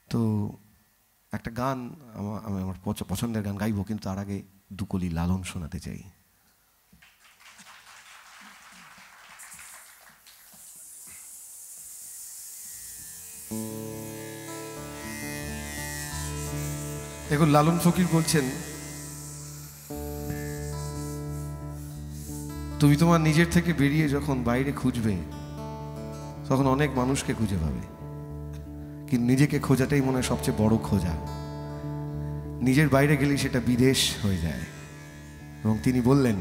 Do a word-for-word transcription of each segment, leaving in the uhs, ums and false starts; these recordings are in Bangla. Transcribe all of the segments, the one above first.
তো একটা গান আমি আমার পছন্দের গান গাইবো, কিন্তু তার আগে দুকলি লালন শোনাতে চাই। এখন লালন ফকির বলছেন, তুমি তোমার নিজের থেকে বেরিয়ে যখন বাইরে খুঁজবে তখন অনেক মানুষকে খুঁজে পাবে, কিন্তু নিজেকে খোঁজাটাই মনে হয় সবচেয়ে বড় খোঁজা। নিজের বাইরে গেলেই সেটা বিদেশ হয়ে যায়। এবং তিনি বললেন,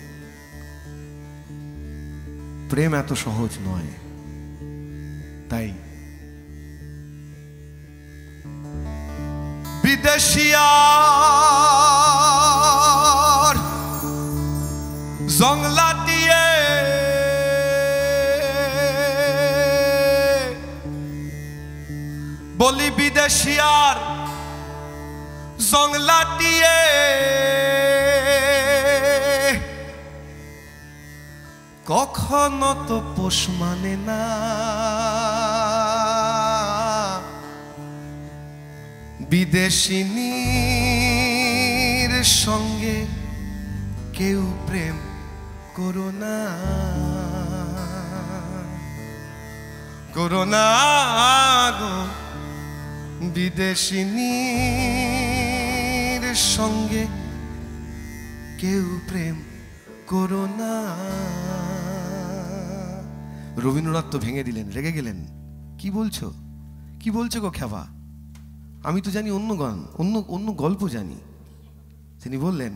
প্রেম এত সহজ নয়। তাই বিদেশিয়ার জংলা দিয়ে বলি, বিদেশিয়ার জংলা দিয়ে কখনো তো পোষ মানে না। বিদেশিনীর সঙ্গে কেউ প্রেম করো না, করো না গো। বিদেশিনীর সঙ্গে কেউ প্রেম করো না। রবীন্দ্রনাথ তো ভেঙে দিলেন, রেগে গেলেন। কি বলছো, কি বলছো গো খেবা? আমি তো জানি অন্য গান, অন্য অন্য গল্প জানি। তিনি বললেন,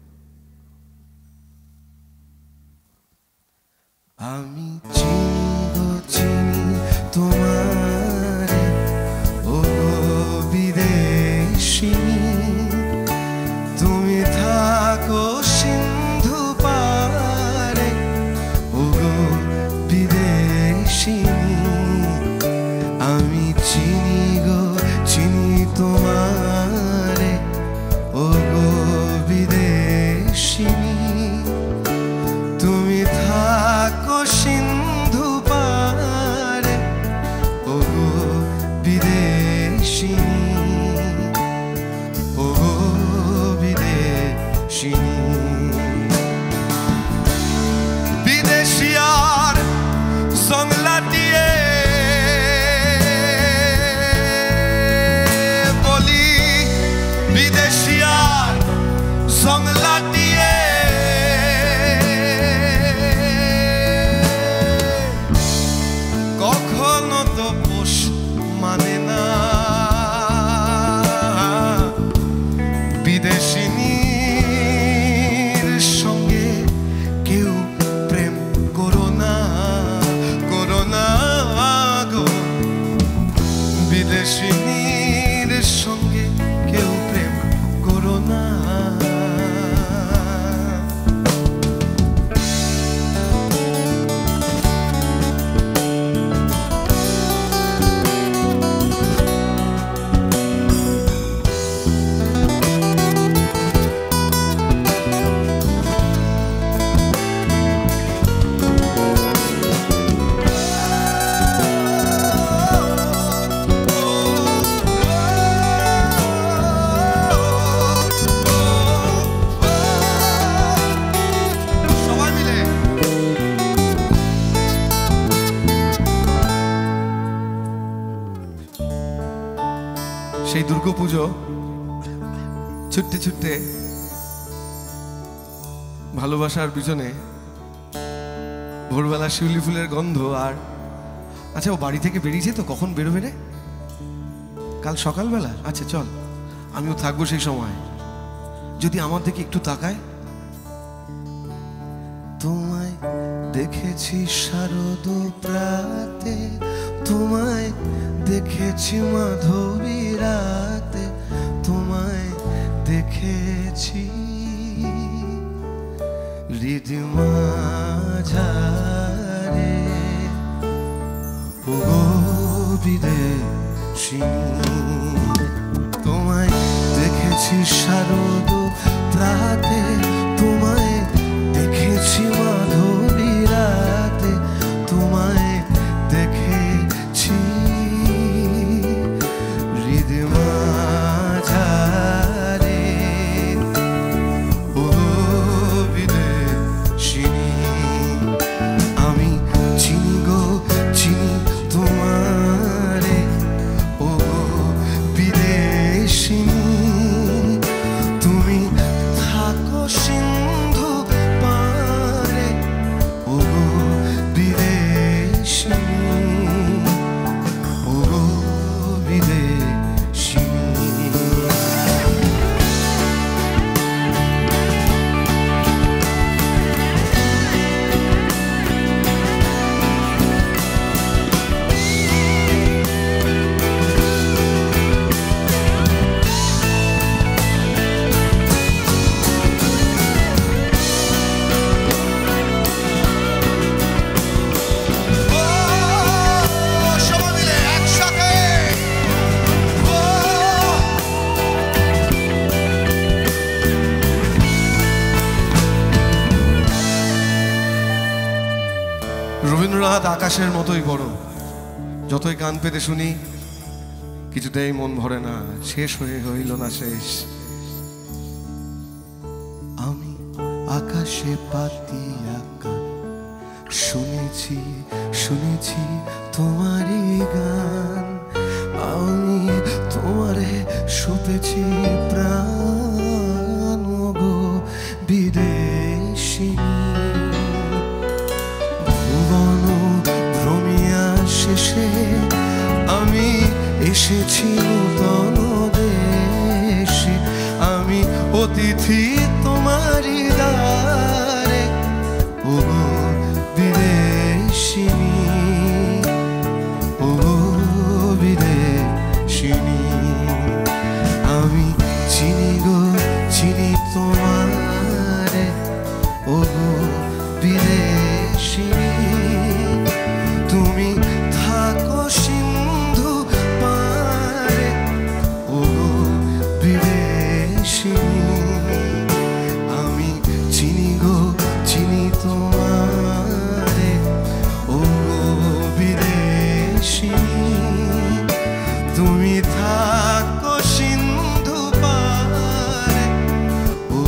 আমি চিনি গো চিনি তোমারে ও বিদেশিনী, তুমি থাকো সিন্ধু পারে ও বিদেশিনী। আমি চিনি গো চিনি তোমারে ও বিদেশিনী, তুমি থাকো সিন্ধু পারে ও বিদেশিনী, ও বিদেশিনী। বিদেশিয়ার জংলা দিয়ে বলি, বিদেশিয়ার জংলা দিয়ে কখনো তো পোষ মানে না। বিদেশিনীর সঙ্গে কেউ প্রেম করো না, করো না গো। বিদেশিনীর সঙ্গে কেউ প্রেম করো না। সেই দুর্গাপুজো ছুটতে ছুটতে ভালোবাসার পিছনে ভোরবেলা শিউলি ফুলের গন্ধ। আর আচ্ছা, ও বাড়ি থেকে বেরিয়েছে তো, কখন বেরোবে রে? কাল সকালবেলা? আচ্ছা চল, আমিও থাকবো সেই সময়। যদি আমার দিকে একটু তাকায়। তোমায় দেখেছি শারদ প্রাতে, তোমায় দেখেছি মাধবী রাতে, তোমায় দেখেছি হৃদমাঝারে ও বিদেশিনী। তোমায় দেখেছি শারদ প্রাতে, তোমায় দেখেছি মাধবী রাতে, তোমায় দেখেছি আকাশের মতোই বড়, যতই কান পেতে শুনি কিছুতেই মন ভরে না, শেষ হয়ে হইল না শেষ। আমি আকাশে পাতিয়া গান শুনেছি শুনেছি তোমারই গান, আমি তোমারে শুপেছি প্রাণ গো বিদেশিনী। ভুবন ভ্রমিয়া শেষে আমি এসেছি নূতন দেশে, আমি অতিথি তোমারই দ্বারে ও বিদেশিনী, ও বিদেশিনী। আমি চিনি গো চিনি তোমারে ও বিদেশিনী, তুমি থাকো সিন্ধু পারে ও বিদেশিনী। আমি চিনি গো চিনি তোমারে ও বিদেশিনী, তুমি থাকো সিন্ধু পারে ও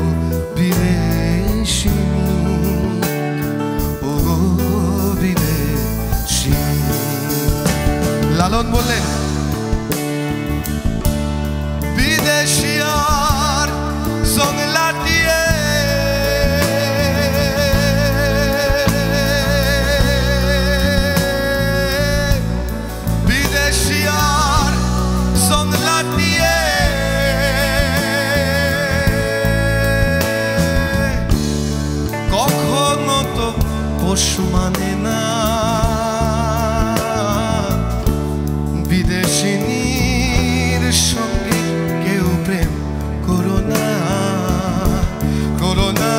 বিদেশিনী, ও বিদেশিনী। লালন বললেন বিদেশিয়ার জংলাটিয়ে বিদেশিয়ার জংলাটিয়ে কখনো তো পোষ মানে না, বিদেশিনীর সঙ্গে কেউ প্রেম করো না, করো না।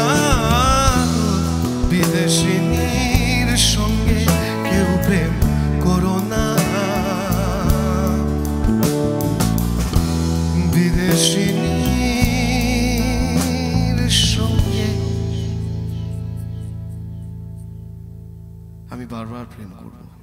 বিদেশিনীর সঙ্গে কেউ প্রেম করো না, বিদেশিনীর সঙ্গে। আমি বারবার প্রেম করব।